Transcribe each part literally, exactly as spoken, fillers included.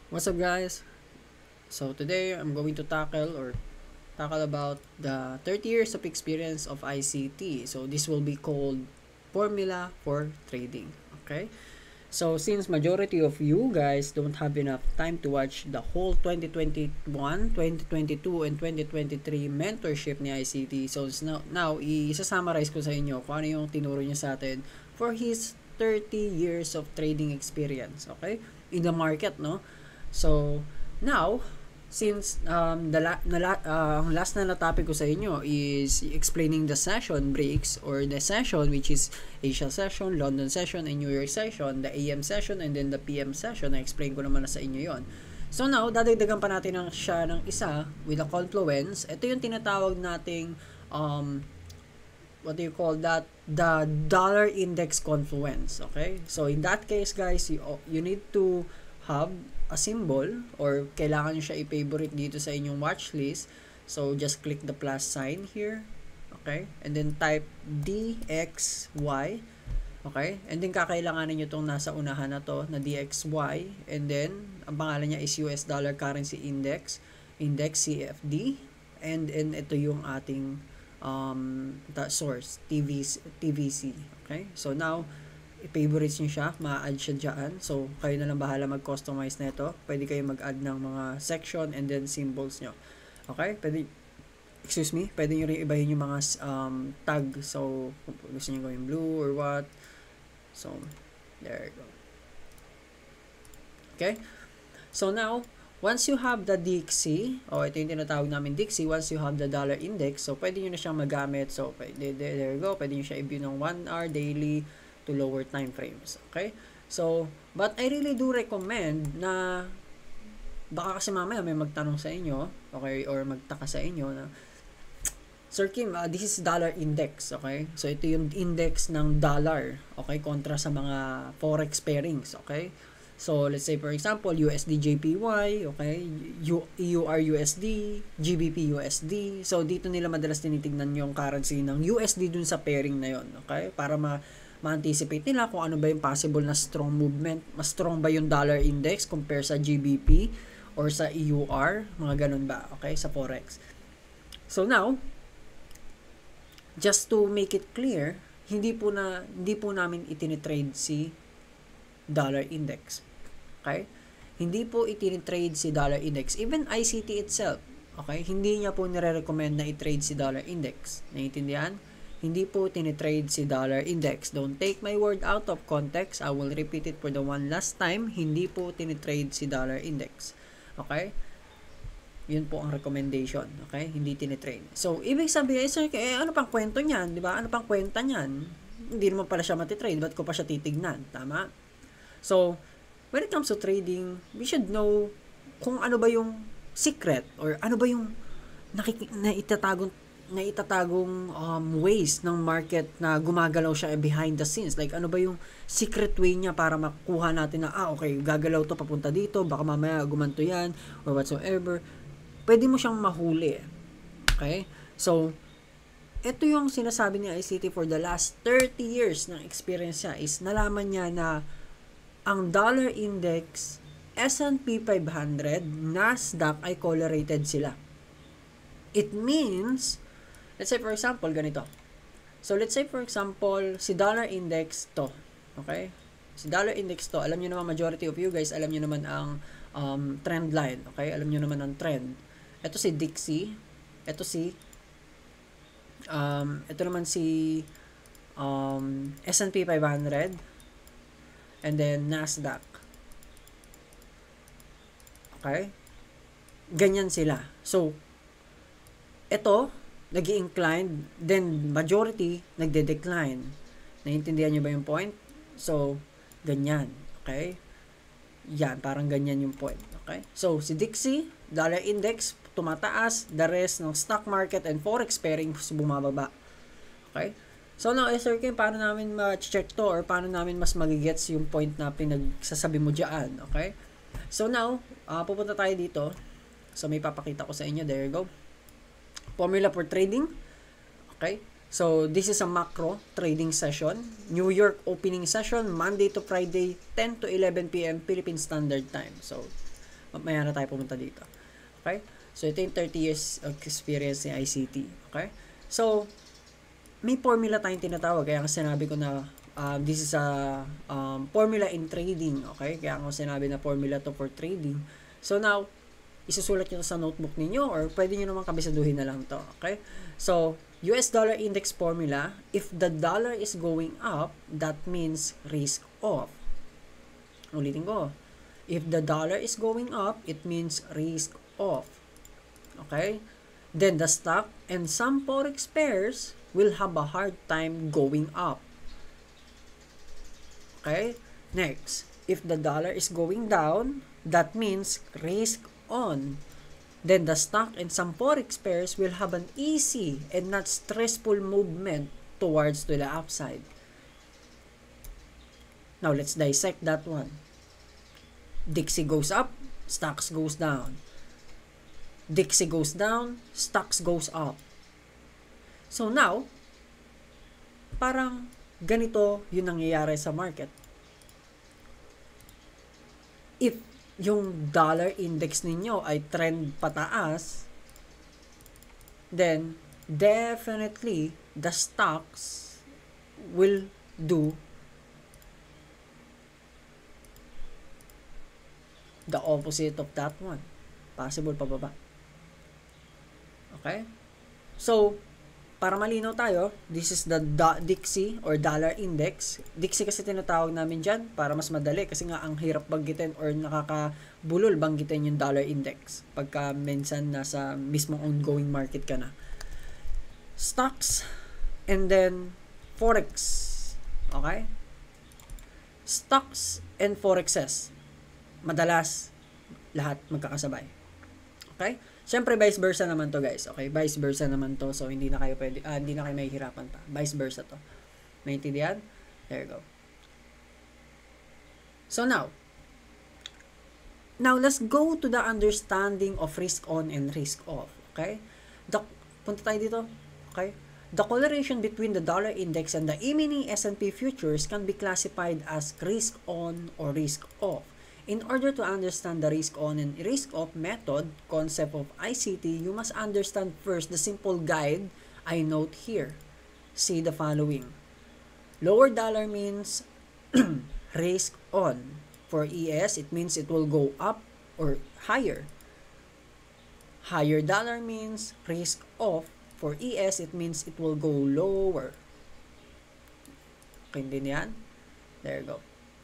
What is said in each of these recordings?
What's up, guys? So today I'm going to tackle or tackle about the thirty years of experience of I C T. So this will be called Formula for Trading. Okay? So since majority of you guys don't have enough time to watch the whole twenty twenty-one, twenty twenty-two, and twenty twenty-three mentorship ni I C T. So now, now i-summarize ko sa inyo kung ano yung tinuro niya sa atin for his thirty years of trading experience. Okay? In the market, no? So, now, since um, the la- na uh, last na na topic ko sa inyo is explaining the session breaks or the session which is Asia session, London session, and New York session, the A M session, and then the P M session. Na-explain ko naman na sa inyo yon. So now, dadagdagan pa natin ng siya ng isa with a confluence. Ito yung tinatawag nating um, what do you call that? The dollar index confluence. Okay? So in that case, guys, you, you need to have a symbol or kailangan nyo siya i-favorite dito sa inyong watch list. So, just click the plus sign here. Okay? And then type D X Y. Okay? And then kakailanganin nyo itong nasa unahan na to na D X Y. And then, ang pangalan niya is U S Dollar Currency Index. Index C F D. And, and ito yung ating um, source, T V C, T V C. Okay? So, now, i-favorites nyo siya, ma-add siya dyan. So, kayo na lang bahala mag-customize na ito. Pwede kayo mag-add ng mga section and then symbols nyo. Okay? Pwede, excuse me, pwede nyo rin ibahin yung mga um, tag. So, kung gusto nyo gawin blue or what. So, there you go. Okay? So, now, once you have the D X Y, o oh, ito yung tinatawag namin D X Y, once you have the dollar index, so pwede nyo na siyang magamit. So, pwede, there, there you go. Pwede nyo siya i-view ng one hour, daily, to lower time frames. Okay? So, but I really do recommend na baka kasi mamaya may magtanong sa inyo, okay, or magtaka sa inyo na, Sir Kim, uh, this is dollar index, okay? So, ito yung index ng dollar, okay, kontra sa mga forex pairings, okay? So, let's say for example, U S D J P Y, okay, U- E U R U S D, G B P U S D. So, dito nila madalas tinitignan yung currency ng U S D dun sa pairing na yon, okay? Para ma ma-anticipate nila kung ano ba yung possible na strong movement. Mas strong ba yung dollar index compare sa G B P or sa E U R, mga ganun ba, okay, sa forex. So now, just to make it clear, hindi po na hindi po namin itinitrade si dollar index. Okay? Hindi po itinitrade si dollar index. Even I C T itself, okay? Hindi niya po nire-recommend na i-trade si dollar index. Naiintindihan? Hindi po tinitrade si dollar index. Don't take my word out of context. I will repeat it for the one last time. Hindi po tinitrade si dollar index. Okay? Yun po ang recommendation. Okay? Hindi tinitrade. So, ibig sabihin, sir, eh, ano pang kwento niyan? Di ba? Ano pang kwenta niyan? Hindi naman pala siya matitrade. Ba't ko pa siya titignan? Tama? So, when it comes to trading, we should know kung ano ba yung secret or ano ba yung nakik- na itatagong na itatagong um, ways ng market na gumagalaw siya behind the scenes. Like, ano ba yung secret way niya para makuha natin na, ah, okay, gagalaw to papunta dito, baka mamaya gumanto yan, or whatsoever. Pwede mo siyang mahuli. Okay? So, ito yung sinasabi ni I C T for the last thirty years ng experience niya is nalaman niya na ang dollar index, S and P five hundred, Nasdaq ay correlated sila. It means, let's say for example, ganito. So, let's say for example, si dollar index to. Okay? Si dollar index to, alam nyo naman, majority of you guys, alam nyo naman ang um, trend line. Okay? Alam nyo naman ang trend. Ito si D X Y. Ito si, um, ito naman si um, S and P five hundred. And then, Nasdaq. Okay? Ganyan sila. So, ito, nag-i-incline, then majority, nagde-decline. Naiintindihan nyo ba yung point? So, ganyan. Okay? Yan, parang ganyan yung point. Okay? So, si D X Y, dollar index, tumataas, the rest ng stock market and forex pairing bumababa. Okay? So, now, eh, Sir Kim, paano namin ma-check to or paano namin mas magigets yung point na pinagsasabi mo dyan? Okay? So, now, uh, pupunta tayo dito. So, may papakita ko sa inyo. There you go. Formula for trading. Okay? So, this is a macro trading session. New York opening session, Monday to Friday, ten to eleven p m Philippine Standard Time. So, Maya na tayo pumunta dito. Okay? So, ito yung thirty years of experience ni I C T. Okay? So, may formula tayong tinatawag. Kaya nga sinabi ko na um, this is a um, formula in trading. Okay? Kaya nga sinabi na formula to for trading. So, now, isusulat nyo sa notebook ninyo or pwede nyo naman kabisaduhin na lang to. Okay? So, U S dollar index formula, if the dollar is going up, that means risk off. Ulitin ko. If the dollar is going up, it means risk off. Okay? Then the stock and some forex pairs will have a hard time going up. Okay? Next, if the dollar is going down, that means risk on. Then the stock and some forex pairs will have an easy and not stressful movement towards to the upside. Now let's dissect that one. Dixie goes up, stocks goes down. Dixie goes down, stocks goes up. So now, parang ganito yung nangyayari sa market. If yung dollar index ninyo ay trend pataas, then definitely the stocks will do the opposite of that one. Possible pababa. Okay? So, para malinaw tayo, this is the Dixie or dollar index. Dixie kasi tinatawag namin dyan para mas madali kasi nga ang hirap banggitin or nakakabulol banggitin yung dollar index pagka minsan nasa mismong ongoing market ka na. Stocks and then forex. Okay? Stocks and forexes. Madalas lahat magkakasabay. Okay? Siyempre, vice versa naman to, guys. Okay? Vice versa naman to. So, hindi na kayo pwede, ah, hindi na kayo mahihirapan pa. Vice versa to. Maintindihan? There you go. So, now, now, let's go to the understanding of risk on and risk off. Okay? The, punta tayo dito. Okay? The correlation between the dollar index and the E-mini S and P futures can be classified as risk on or risk off. In order to understand the risk on and risk off method concept of I C T, you must understand first the simple guide I note here. See the following. Lower dollar means risk on. For E S, it means it will go up or higher. Higher dollar means risk off. For E S, it means it will go lower. Okay din yan? There you go.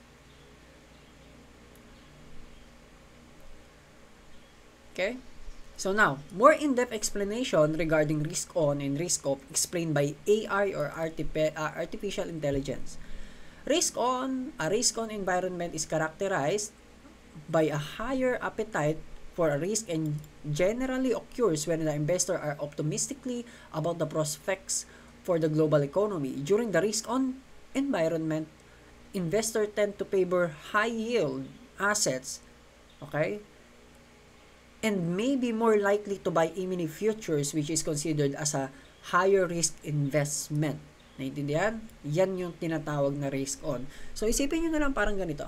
Okay? So now, more in-depth explanation regarding risk on and risk off explained by A I or artifi- uh, artificial intelligence. Risk on, a risk on environment is characterized by a higher appetite for a risk and generally occurs when the investors are optimistically about the prospects for the global economy. During the risk on environment, investors tend to favor high yield assets, okay? And may be more likely to buy E-mini futures which is considered as a higher risk investment. Naintindihan? Yan yung tinatawag na risk on. So, isipin nyo na lang parang ganito.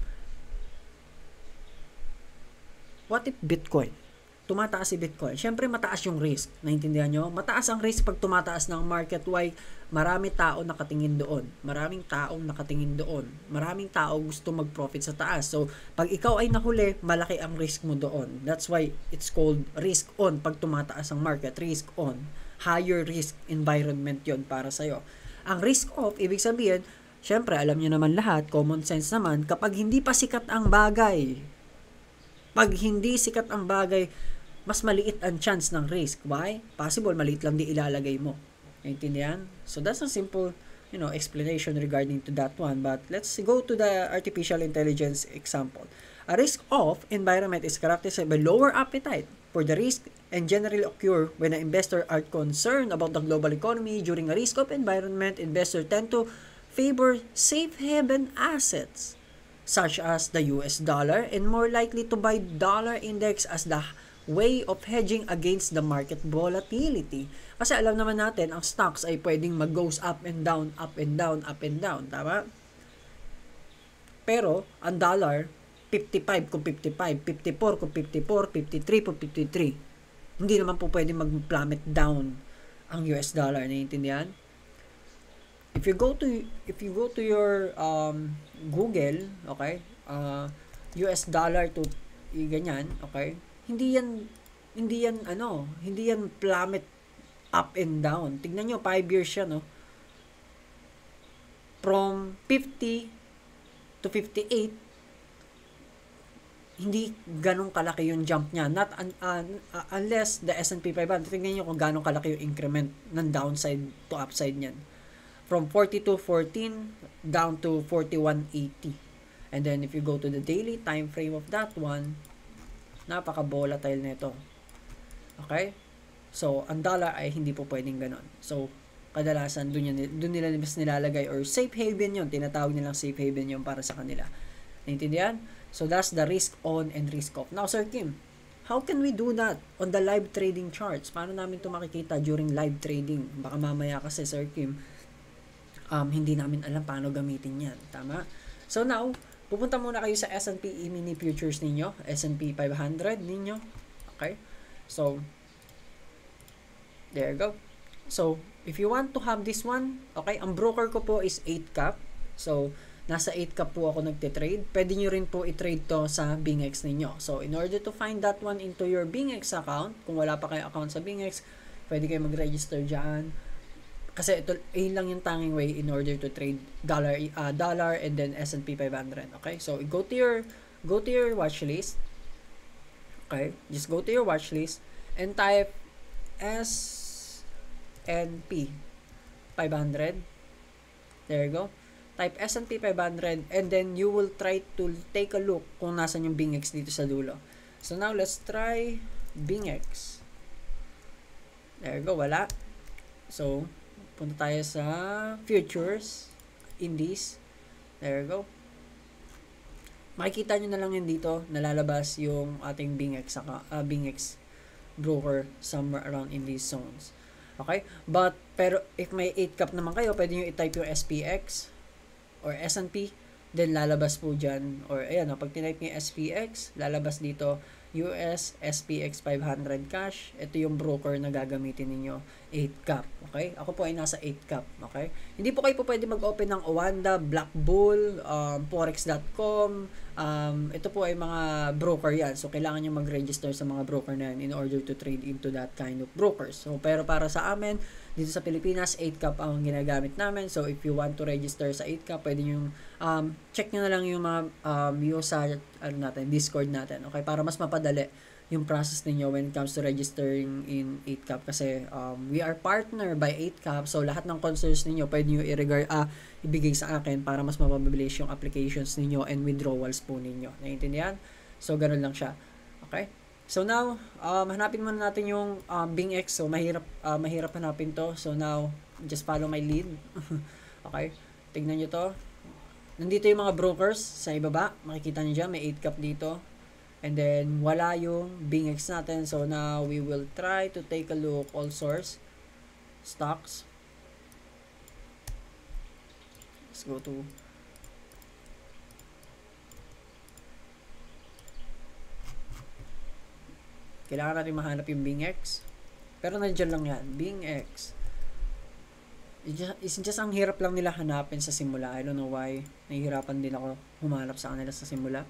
What if Bitcoin? Tumataas si Bitcoin. Siyempre, mataas yung risk. Naintindihan nyo? Mataas ang risk pag tumataas ng market. Why? Marami tao nakatingin doon. Maraming taong nakatingin doon. Maraming tao gusto mag-profit sa taas. So, pag ikaw ay nahuli, malaki ang risk mo doon. That's why it's called risk on. Pag tumataas ang market, risk on. Higher risk environment yon para sa'yo. Ang risk off, ibig sabihin, siyempre, alam nyo naman lahat, common sense naman, kapag hindi pa sikat ang bagay, pag hindi sikat ang bagay, mas maliit ang chance ng risk. Why? Possible, maliit lang di ilalagay mo. Naintindihan? So, that's a simple, you know, explanation regarding to that one. But, let's go to the artificial intelligence example. A risk-off environment is characterized by lower appetite for the risk and generally occur when the investors are concerned about the global economy. During a risk-off environment, investors tend to favor safe haven assets such as the U S dollar and more likely to buy dollar index as the way of hedging against the market volatility. Kasi alam naman natin, ang stocks ay pwedeng mag-goes up and down, up and down, up and down. Tama? Pero, ang dollar, fifty-five kung fifty-five, fifty-four kung fifty-four, fifty-three kung fifty-three. Hindi naman po pwede mag-plummet down ang U S dollar, naiintindihan? If you go to if you go to your um, Google, okay, uh, U S dollar to y- ganyan, okay, hindi yan hindi yan ano, hindi yan plummet up and down. Tignan nyo, five years siya, no? From fifty to fifty-eight, hindi ganong kalaki yung jump niya. Not un, uh, uh, unless the S and P five hundred. Tingnan niyo kung ganong kalaki yung increment ng downside to upside niyan. From forty-two fourteen down to forty-one eighty. And then if you go to the daily time frame of that one, napaka-volatile nito. Okay? So, ang dollar ay hindi po pwedeng ganon. So, kadalasan doon, yan, doon nila mas nilalagay or safe haven yun. Tinatawag nilang safe haven yun para sa kanila. Naintindihan? So, that's the risk on and risk off. Now, Sir Kim, how can we do that on the live trading charts? Paano namin ito makikita during live trading? Baka mamaya kasi, Sir Kim, um, hindi namin alam paano gamitin yan. Tama? So, now, pupunta muna kayo sa S and P E-mini futures ninyo. S and P five hundred ninyo. Okay? So, there you go. So, if you want to have this one, okay, ang broker ko po is eight cap. So, nasa eight cap po ako nagte-trade. Pwede nyo rin po i-trade to sa BingX ninyo. So, in order to find that one into your BingX account, kung wala pa kayo account sa BingX, pwede kayo mag-register dyan. Kasi ito, yun lang yung tanging way in order to trade dollar, uh, dollar and then S and P five hundred. Okay? So, go to your, go to your watch list. Okay? Just go to your watch list and type S and P five hundred. There you go. Type S and P five hundred and then you will try to take a look kung nasan yung BingX dito sa dulo. So now let's try BingX. There you go, wala. So punta tayo sa futures, indies. There you go. Makikita nyo na lang yun dito, nalalabas yung ating BingX, uh, BingX broker somewhere around in these zones. Okay? But, pero if may eight cap naman kayo, pwede nyo i-type yung S P X or S and P, then lalabas po dyan, or ayan, no, pag tinype nyo S P X, lalabas dito, U S S P X five hundred cash. Ito yung broker na gagamitin ninyo, eight cap. Okay? Ako po ay nasa eight cap. Okay? Hindi po kayo po pwede mag-open ng Oanda, Black Bull, um, Forex dot com. Um, ito po ay mga broker yan. So, kailangan nyo mag-register sa mga broker na yan in order to trade into that kind of brokers. So, pero para sa amin, dito sa Pilipinas, eight cap ang ginagamit namin. So, if you want to register sa eight cap, pwede nyo, um, check nyo na lang yung mga um, yung sa ano natin, Discord natin. Okay? Para mas mapadali yung process ninyo when it comes to registering in eight cap kasi um, we are partner by eight cap, so lahat ng concerns ninyo pwede nyo i-regard, ah, ibigay sa akin para mas mapabilis yung applications ninyo and withdrawals po ninyo. Naiintindihan? So, ganun lang siya. Okay? So, now, um, hanapin muna natin yung um, BingX. So, mahirap, uh, mahirap hanapin to. So, now, just follow my lead. Okay? Tignan nyo to. Nandito yung mga brokers sa ibaba. Makikita nyo dyan, may eight cap dito. And then, wala yung BingX natin. So, now, we will try to take a look all source stocks. Let's go to kailangan natin mahanap yung BingX. Pero nandiyan lang yan. BingX. It's just, it's just ang hirap lang nila hanapin sa simula. I don't know why. Nahihirapan din ako humanap sa kanila sa simula.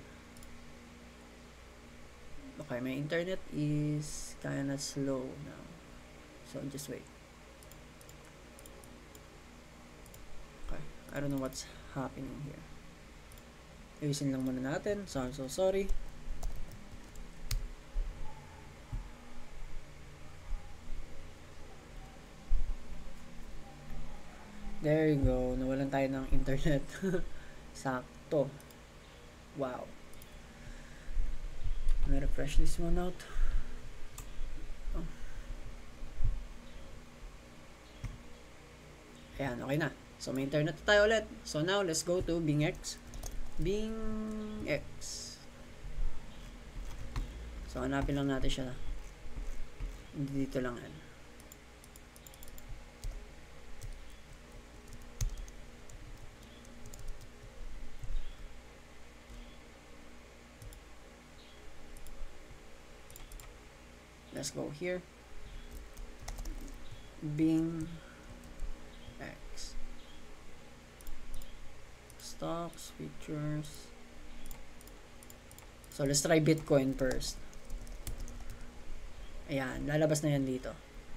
Okay, my internet is kinda slow now. So, just wait. Okay, I don't know what's happening here. Ayusin lang muna natin. So, I'm so sorry. There you go. Nawalan tayo ng internet. Sakto. Wow. Let me refresh this one out. Oh. Ayan, okay na. So, may internet na tayo ulit. So, now, let's go to BingX. BingX. So, hanapin lang natin siya. Dito lang yan. Let's go here. Bing X. Stocks, features. So, let's try Bitcoin first. Ayan, lalabas na yan dito.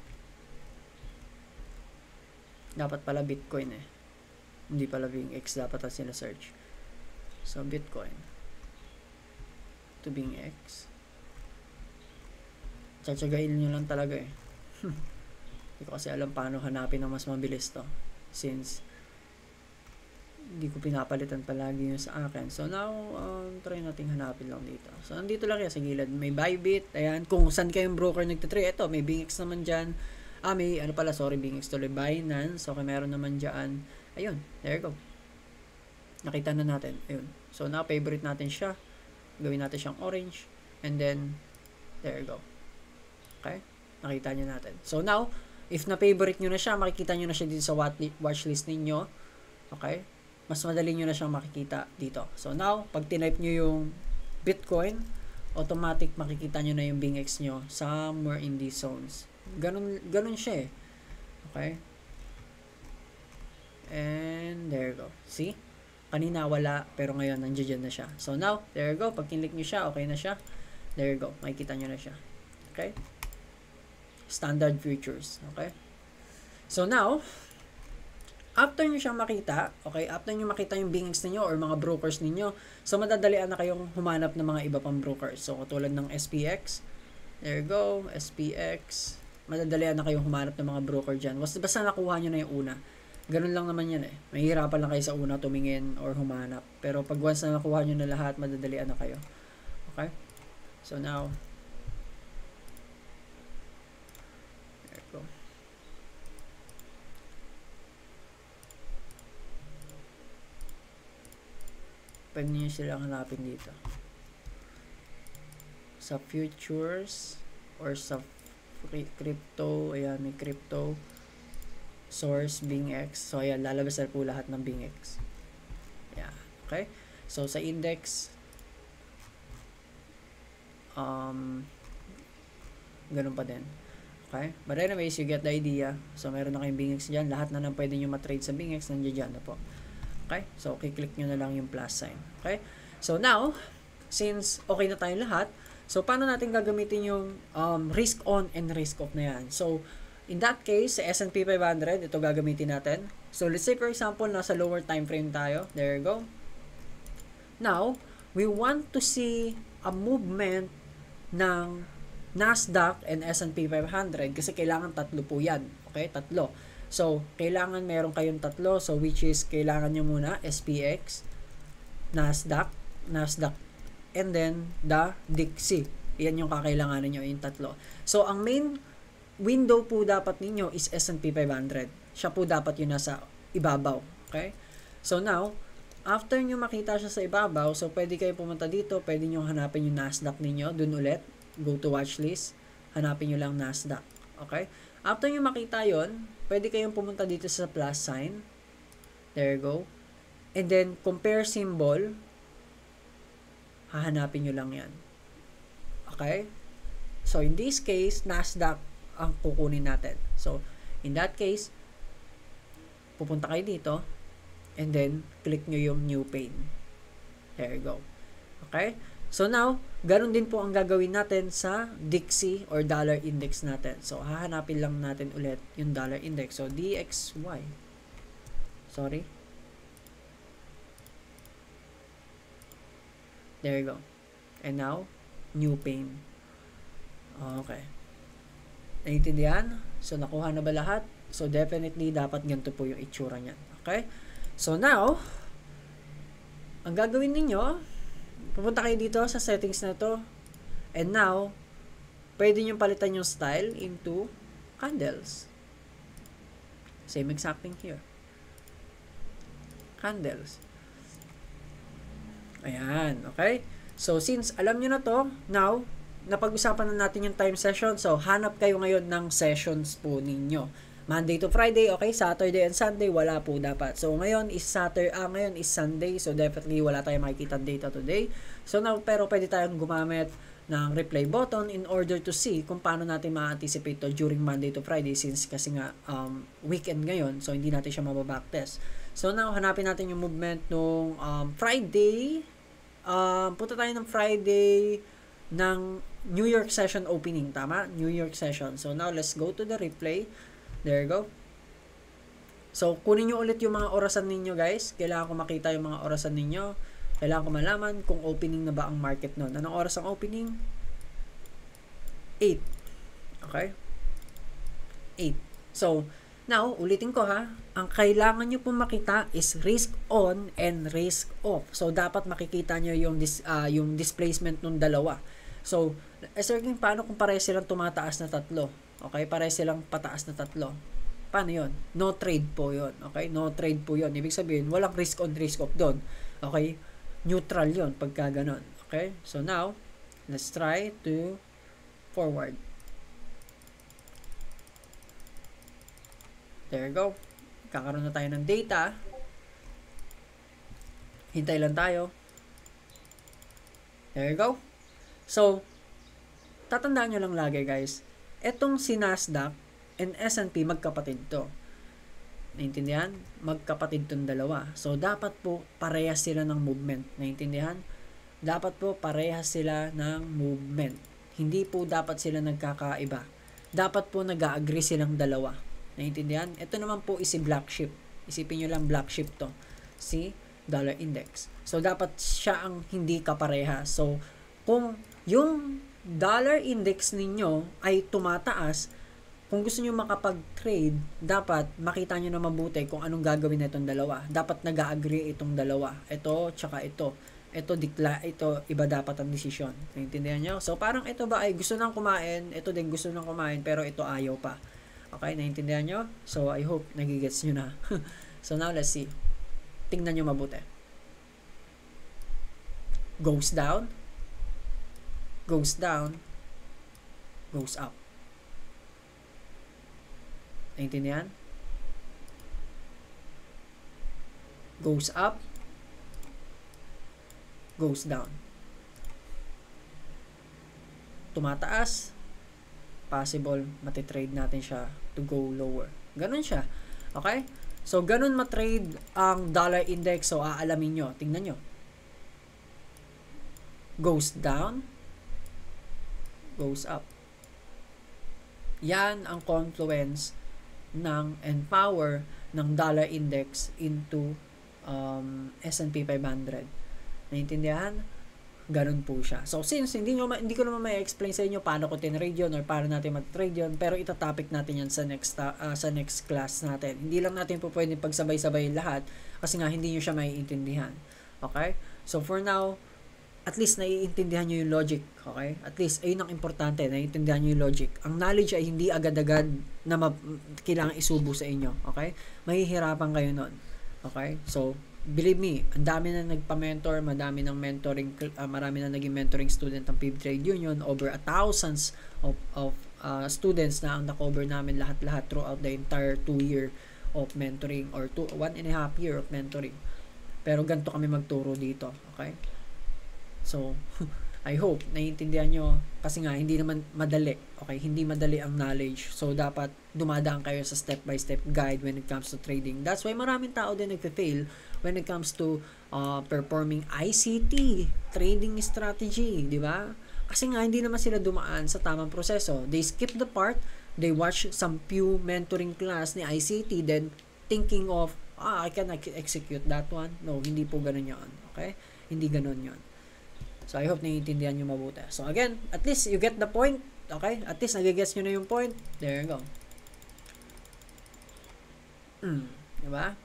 Dapat pala Bitcoin eh. Hindi pala Bing X dapat ang sinasearch. So, Bitcoin. To Bing X. Tsatsagain nyo lang talaga eh. Hindi ko kasi alam paano hanapin ng mas mabilis to. Since, hindi ko pinapalitan palagi yun sa akin. So, now, um, try natin hanapin lang dito. So, nandito lang yan sa gilid. May Bybit. Ayan. Kung saan kayong broker nagtitrade. Ito, may Bing X naman dyan. Ah, may, ano pala, sorry, Bing X tuloy. Binance. Okay, meron naman dyan. Ayun. There you go. Nakita na natin. Ayun. So, now, favorite natin siya. Gawin natin siyang orange. And then, there you go. Okay? Nakita nyo natin. So, now, if na-favorite nyo na siya, makikita nyo na siya dito sa watchlist ninyo. Okay? Mas madali nyo na siyang makikita dito. So, now, pag tinype nyo yung Bitcoin, automatic makikita nyo na yung Bing X nyo somewhere in these zones. Ganun, ganun siya eh. Okay? And, there you go. See? Kanina wala, pero ngayon nandiyan na siya. So, now, there you go. Pag kinlik nyo siya, okay na siya. There you go. Makikita nyo na siya. Okay? Standard futures. Okay? So, now, after nyo siyang makita, okay, after nyo makita yung Bing X ninyo or mga brokers ninyo, so madadalian na kayong humanap ng mga iba pang brokers. So, katulad ng S P X, there you go, S P X, madadalian na kayong humanap ng mga broker dyan. Basta, basta nakuha nyo na yung una. Ganun lang naman yan eh. Mahihirapan lang kayo sa una tumingin or humanap. Pero pag once na nakuha nyo na lahat, madadalian na kayo. Okay? So, now, there you go. Pwede nyo silang hanapin dito. Sa futures or sa crypto. Ayan, may crypto. Source, Bing X. So, ayan, lalabas na po lahat ng Bing X. Ayan. Okay? So, sa index, um, ganun pa din. Okay? But anyways, you get the idea. So, meron na kayong Bing X dyan. Lahat na lang pwede nyo matrade sa Bing X, nandiyan dyan na po. Okay? So, kiklik nyo na lang yung plus sign. Okay? So, now, since okay na tayong lahat, so, paano natin gagamitin yung um, risk on and risk off na yan? So, in that case, sa S and P five hundred, ito gagamitin natin. So, let's say for example, nasa lower time frame tayo. There you go. Now, we want to see a movement ng Nasdaq and S and P five hundred kasi kailangan tatlo po yan. Okay? Tatlo. So, kailangan meron kayong tatlo. So, which is, kailangan nyo muna S P X, Nasdaq, Nasdaq, and then the D X Y. Yan yung kakailanganin nyo, yung tatlo. So, ang main window po dapat ninyo is S and P five hundred. Siya po dapat yung nasa ibabaw. Okay? So now, after nyo makita siya sa ibabaw, so pwede kayo pumunta dito, pwede nyo hanapin yung Nasdaq ninyo, dun ulit, go to watchlist, hanapin nyo lang Nasdaq. Okay? After nyo makita yon, pwede kayong pumunta dito sa plus sign. There you go. And then, compare symbol, hahanapin nyo lang yan. Okay? So, in this case, Nasdaq ang kukunin natin. So, in that case, pupunta kayo dito, and then, click nyo yung new pane. There you go. Okay? So, now, ganun din po ang gagawin natin sa D X Y or dollar index natin. So, hahanapin lang natin ulit yung dollar index. So, D X Y. Sorry. There you go. And now, new pane. Okay. Naintindihan? So, nakuha na ba lahat? So, definitely, dapat ganito po yung itsura niyan. Okay? So, now, ang gagawin ninyo, pupunta kayo dito sa settings na to. And now, pwede nyo palitan yung style into candles. Same exact thing here. Candles. Ayan. Okay? So, since alam nyo na to, now, napag-usapan na natin yung time session. So, hanap kayo ngayon ng sessions po ninyo. Monday to Friday, okay? Saturday and Sunday, wala po dapat. So, ngayon is Saturday, ah, ngayon is Sunday. So, definitely, wala tayong makikita data today. So, now, pero pwede tayong gumamit ng replay button in order to see kung paano natin ma-anticipate to during Monday to Friday since kasi nga um, weekend ngayon, so hindi natin siya mababacktest. So now, hanapin natin yung movement nung um, Friday. Um, punta tayo ng Friday ng New York session opening, tama? New York session. So now, let's go to the replay. There you go. So, kunin nyo ulit yung mga orasan ninyo, guys. Kailangan ko makita yung mga orasan ninyo. Kailangan ko malaman kung opening na ba ang market nun. Anong oras ang opening? eight. Okay? eight. So, now, ulitin ko ha. Ang kailangan nyo pong makita is risk on and risk off. So, dapat makikita nyo yung, dis, uh, yung displacement ng dalawa. So, asserting paano kung pareho silang tumataas na tatlo? Okay? Pareho silang pataas na tatlo. Paano yun? No trade po yun. Okay? No trade po yun. Ibig sabihin, walang risk on, risk off doon. Okay? Neutral yun pagka ganon. Okay? So now, let's try to forward. There you go. Kakaroon na tayo ng data. Hintay lang tayo. There you go. So, tatandaan nyo lang lagi guys, etong si Nasdaq and S and P magkapatid to. Naintindihan? Magkapatid tong dalawa. So, dapat po parehas sila ng movement. Naintindihan? Dapat po parehas sila ng movement. Hindi po dapat sila nagkakaiba. Dapat po nag-agree silang dalawa. Naintindihan? Ito naman po is si black sheep. Isipin nyo lang black sheep to. Si dollar index. So, dapat siya ang hindi kapareha. So, kung yung dollar index ninyo ay tumataas, kung gusto nyo makapag-trade, dapat makita nyo na mabuti kung anong gagawin na itong dalawa. Dapat nag-agree itong dalawa. Ito, tsaka ito. Ito, dikla, ito, iba dapat ang desisyon. Naintindihan nyo? So, parang ito ba ay gusto nang kumain, ito din gusto nang kumain, pero ito ayaw pa. Okay, naintindihan nyo? So, I hope nagigets nyo na. So, now, let's see. Tingnan nyo mabuti. Goes down. Goes down. Goes up. Naintindihan? Goes up. Goes down. Tumataas. Possible, matitrade natin siya to go lower. Ganun siya. Okay? So, ganun matrade ang dollar index. So, aalamin nyo. Tingnan nyo. Goes down. Goes up. Yan ang confluence ng and power ng dollar index into um, S and P five hundred. Naintindihan? Ganun po siya. So, since hindi, nyo, hindi ko naman may explain sa inyo paano ko tinrade yun or paano natin mag-trade yun, pero itatopic natin yan sa next, uh, sa next class natin. Hindi lang natin po pwede pagsabay-sabay lahat kasi nga hindi nyo siya maiintindihan. Okay? So, for now, at least naiintindihan nyo yung logic, okay? At least, ayun ang importante, naiintindihan nyo yung logic. Ang knowledge ay hindi agad-agad na ma- kailangan isubo sa inyo, okay? Mahihirapan kayo nun, okay? So, believe me, ang dami na nagpa-mentor, madami ng mentoring, uh, marami na naging mentoring student ng P I B Trade Union, over a thousands of, of uh, students na ang na-cover namin lahat-lahat throughout the entire two year of mentoring or two, one and a half year of mentoring. Pero ganito kami magturo dito, okay? So, I hope naiintindihan nyo kasi nga hindi naman madali. Okay, hindi madali ang knowledge. So, dapat dumadaan kayo sa step-by-step guide when it comes to trading. That's why maraming tao din nagfe-fail when it comes to uh, performing I C T, trading strategy, di ba? Kasi nga hindi naman sila dumaan sa tamang proseso. They skip the part, they watch some few mentoring class ni I C T, then thinking of, ah, I can execute that one. No, hindi po ganun yun. Okay? Hindi ganun yun. So, I hope naiintindihan nyo mabuti. So, again, at least you get the point. Okay? At least nagigets nyo na yung point. There you go. Hmm. Diba?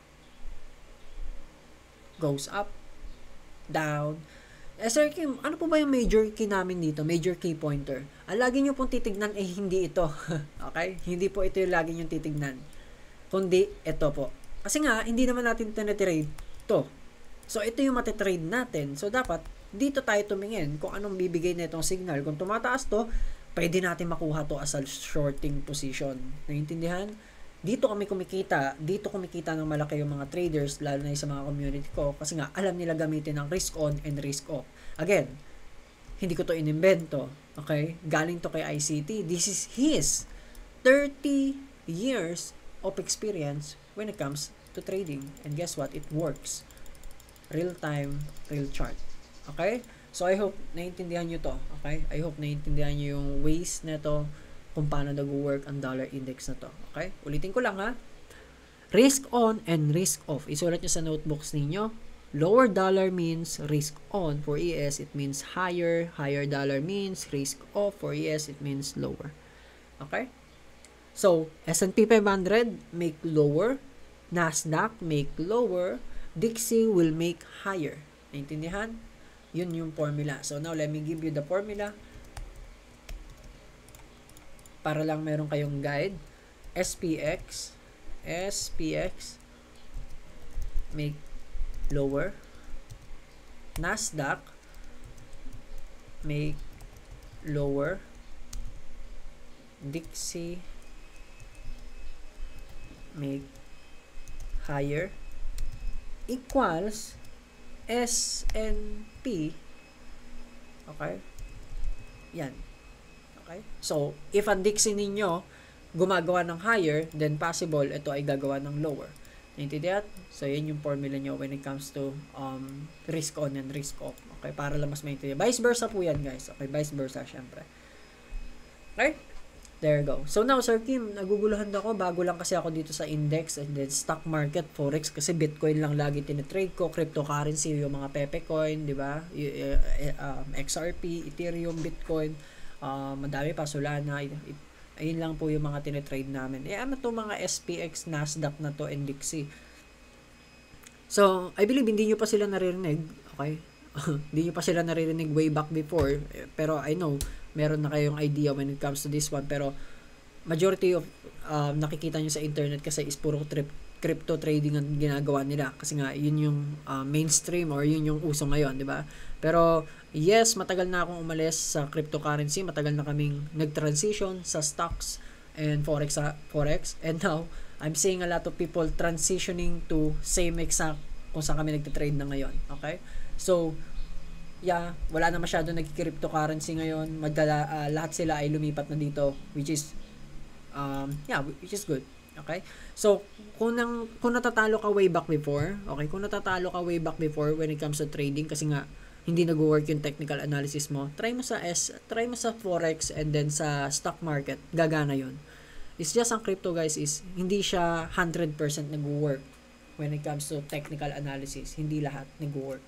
Goes up. Down. Eh, Sir Kim, ano po ba yung major key namin dito? Major key pointer. Ang lagi nyo pong titignan, eh, hindi ito. Okay? Hindi po ito yung lagi nyo titignan. Kundi, ito po. Kasi nga, hindi naman natin tinatrade to. So, ito yung matitrade natin. So, dapat, dito tayo tumingin kung anong bibigay na itong signal. Kung tumataas to, pwede natin makuha to as a shorting position. Naintindihan? Dito kami kumikita, dito kumikita ng malaki yung mga traders, lalo na sa mga community ko, kasi nga alam nila gamitin ng risk on and risk off. Again, hindi ko to inimbento. Okay? Galing to kay I C T. This is his thirty years of experience when it comes to trading. And guess what? It works. Real time, real chart. Okay? So, I hope naiintindihan nyo to. Okay? I hope naiintindihan nyo yung ways na to kung paano nag-work ang dollar index na to. Okay? Ulitin ko lang ha. Risk on and risk off. Isulat nyo sa notebooks ninyo. Lower dollar means risk on. For E S, it means higher. Higher dollar means risk off. For E S, it means lower. Okay? So, S and P five hundred make lower. Nasdaq make lower. Dixie will make higher. Naintindihan? Yun yung formula. So, now, let me give you the formula. Para lang meron kayong guide. S P X. S P X make lower. Nasdaq make lower. Dixie make higher. Equals S and P. Okay? Yan. Okay? So, if ang Dixie ninyo gumagawa ng higher, then possible ito ay gagawa ng lower. Naintindihan? So, yan yung formula nyo when it comes to um, risk on and risk off. Okay? Para lang mas maintindihan. Vice versa po yan, guys. Okay? Vice versa, syempre. Okay? There you go. So, now, Sir Kim, naguguluhan ako. Bago lang kasi ako dito sa index and then stock market, forex. Kasi Bitcoin lang lagi tinitrade ko. Cryptocurrency, yung mga Pepe coin, di ba? Um, X R P, Ethereum, Bitcoin. Uh, madami pa, Solana. Ayun lang po yung mga tinitrade namin. Eh, ano to mga S P X, Nasdaq na to, and Dixie. So, I believe hindi nyo pa sila naririnig. Okay? Hindi nyo pa sila naririnig way back before. Pero I know, meron na kayong idea when it comes to this one. Pero, majority of um, nakikita nyo sa internet kasi is puro trip, crypto trading ang ginagawa nila. Kasi nga, yun yung uh, mainstream or yun yung uso ngayon, di ba? Pero, yes, matagal na akong umalis sa cryptocurrency. Matagal na kaming nag-transition sa stocks and forex. forex. And now, I'm seeing a lot of people transitioning to same exact kung saan kami nagtitrade na ngayon. Okay? So, yeah, wala na masyado nag-cryptocurrency ngayon. Madala, uh, lahat sila ay lumipat na dito, which is, um, yeah, which is good. Okay? So, kung, nang, kung natatalo ka way back before, okay, kung natatalo ka way back before when it comes to trading, kasi nga, hindi nag-work yung technical analysis mo, try mo sa S, try mo sa forex and then sa stock market, gagana yun. It's just ang crypto, guys, is hindi siya one hundred percent nag-work when it comes to technical analysis. Hindi lahat nag-work.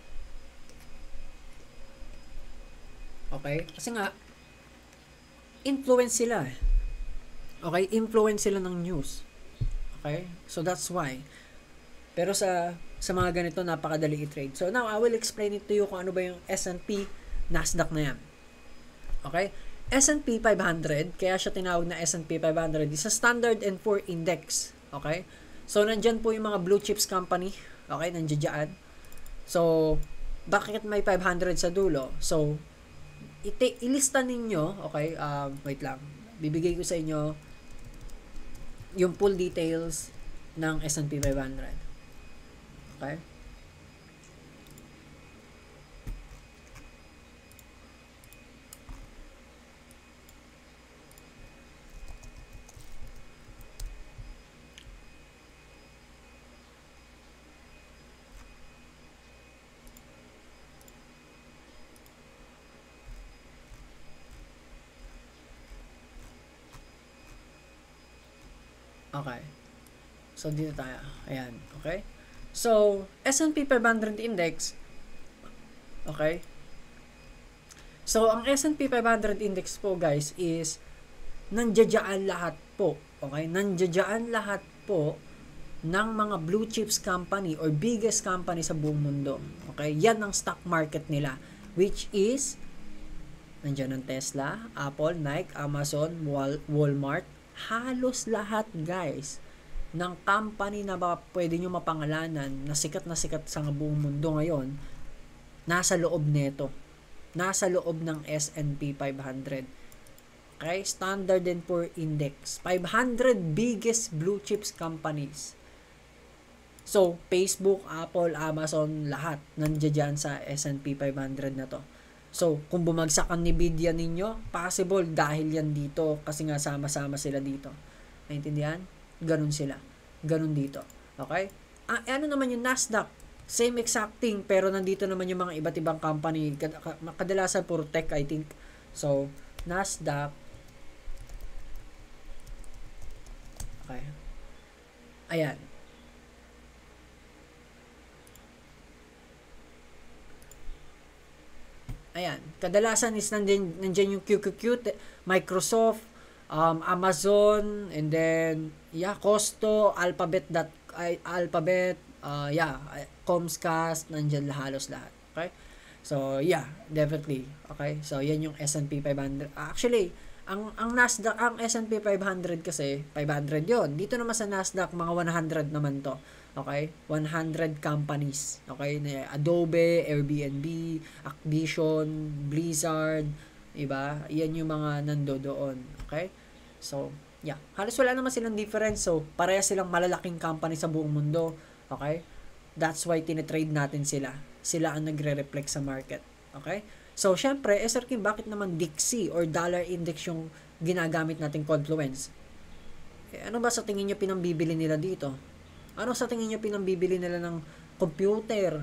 Okay? Kasi nga, influence sila. Okay? Influence sila ng news. Okay? So, that's why. Pero sa sa mga ganito, napakadali i-trade. So, now, I will explain it to you kung ano ba yung S and P, Nasdaq na yan. Okay? S and P five hundred, kaya siya tinawag na S and P five hundred, is a Standard and Poor Index. Okay? So, nandyan po yung mga blue chips company. Okay? Nandyan dyan. So, bakit may five hundred sa dulo? So, iti ilista ninyo, okay? Uh, wait lang. Bibigay ko sa inyo yung full details ng S and P five hundred. Okay? Okay. So, dito tayo. Ayan. Okay? So, S and P five hundred Index. Okay? So, ang S and P five hundred Index po, guys, is nandiyadyaan lahat po. Okay? Nandiyadyaan lahat po ng mga blue chips company or biggest company sa buong mundo. Okay? Yan ang stock market nila. Which is, nandiyan ang Tesla, Apple, Nike, Amazon, Wal Walmart. Halos lahat, guys, ng company na ba pwede nyo mapangalanan na sikat na sikat sa buong mundo ngayon, nasa loob neto. Nasa loob ng S and P five hundred. Okay? Standard and Poor Index. five hundred biggest blue chips companies. So, Facebook, Apple, Amazon, lahat nandiyan dyan sa S and P five hundred na to. So, kung bumagsak ang Nvidia ninyo, possible dahil yan dito kasi nga sama-sama sila dito. Naintindihan? Ganun sila. Ganun dito. Okay? Ah, ano naman yung Nasdaq? Same exact thing, pero nandito naman yung mga iba't ibang company. Kadalasan puro tech, I think. So, Nasdaq. Okay. Ayan. Ayan. Kadalasan is nandyan, nandyan yung Q Q Q, Microsoft, um, Amazon, and then, yeah, Costo, Alphabet, that, ay, Alphabet, uh, yeah, Comcast, nandyan halos lahat. Okay? So, yeah, definitely. Okay? So, yan yung S and P five hundred. Actually, ang ang Nasdaq, ang S and P five hundred kasi, five hundred yon. Dito naman sa Nasdaq, mga one hundred naman to. Okay? one hundred companies. Okay? Adobe, Airbnb, Activision, Blizzard, iba? Yan yung mga nando doon. Okay? So, yeah. Halos wala naman silang difference. So, pareha silang malalaking company sa buong mundo. Okay? That's why tinitrade natin sila. Sila ang nagre-reflect sa market. Okay? So, syempre, eh, Sir Kim, bakit naman D X Y or dollar index yung ginagamit nating confluence? Eh, ano ba sa tingin nyo pinambibili nila dito? Ano sa tingin nyo pinambibili nila ng computer?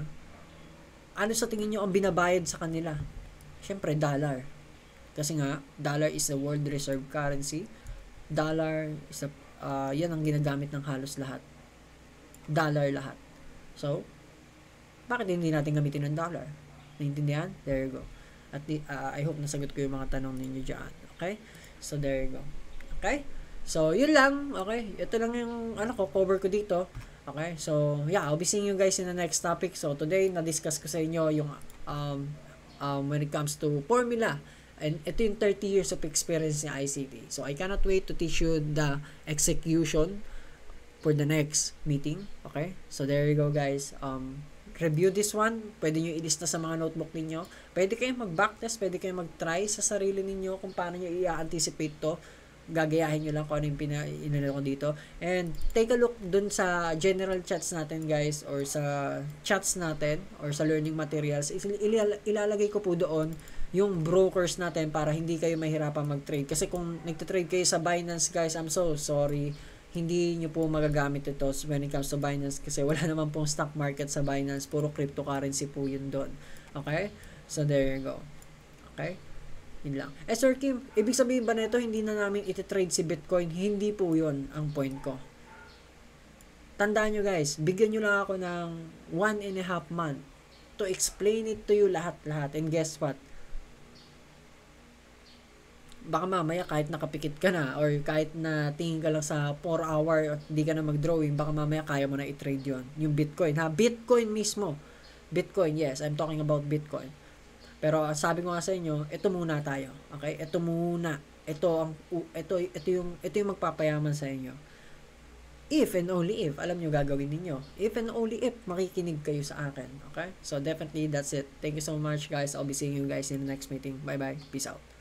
Ano sa tingin nyo ang binabayad sa kanila? Syempre, dollar. Kasi nga, dollar is the world reserve currency. Dollar is a, uh, yan ang ginagamit ng halos lahat. Dollar lahat. So, bakit hindi natin gamitin ng dollar? Naintindihan? There you go. At uh, I hope nasagot ko yung mga tanong ninyo dyan. Okay? So, there you go. Okay? So, yun lang. Okay? Ito lang yung ano ko, cover ko dito. Okay? So, yeah, I'll be seeing you guys in the next topic. So, today, na-discuss ko sa inyo yung um, um, when it comes to formula. And ito yung thirty years of experience ni I C T. So, I cannot wait to teach you the execution for the next meeting. Okay? So, there you go, guys. Um, review this one. Pwede nyo ilista sa mga notebook ninyo. Pwede kayong mag-backtest. Pwede kayong mag-try sa sarili ninyo kung paano nyo i-anticipate to. Gagayahin nyo lang kung ano yung pina-inano ko dito. And take a look dun sa general chats natin, guys, or sa chats natin, or sa learning materials. Ilal- ilalagay ko po doon yung brokers natin para hindi kayo mahirapan mag-trade. Kasi kung nagtitrade kayo sa Binance, guys, I'm so sorry. Hindi nyo po magagamit ito when it comes to Binance kasi wala naman pong stock market sa Binance. Puro cryptocurrency po yun doon. Okay? So, there you go. Okay? Yun lang. Eh, Sir Kim, ibig sabihin ba nito hindi na namin iti-trade si Bitcoin? Hindi po yun ang point ko. Tandaan nyo, guys, bigyan nyo lang ako ng one and a half month to explain it to you lahat-lahat. And guess what? Baka mamaya kahit nakapikit ka na or kahit na tingin ka lang sa four hour at hindi ka na mag-drawing, baka mamaya kaya mo na i-trade yon yung Bitcoin. Ha? Bitcoin mismo. Bitcoin, yes. I'm talking about Bitcoin. Pero sabi ko nga sa inyo, ito muna tayo. Okay? Ito muna. Ito ang ito ito yung ito yung magpapayaman sa inyo. If and only if alam niyo gagawin niyo. If and only if makikinig kayo sa akin. Okay? So definitely that's it. Thank you so much, guys. I'll be seeing you guys in the next meeting. Bye-bye. Peace out.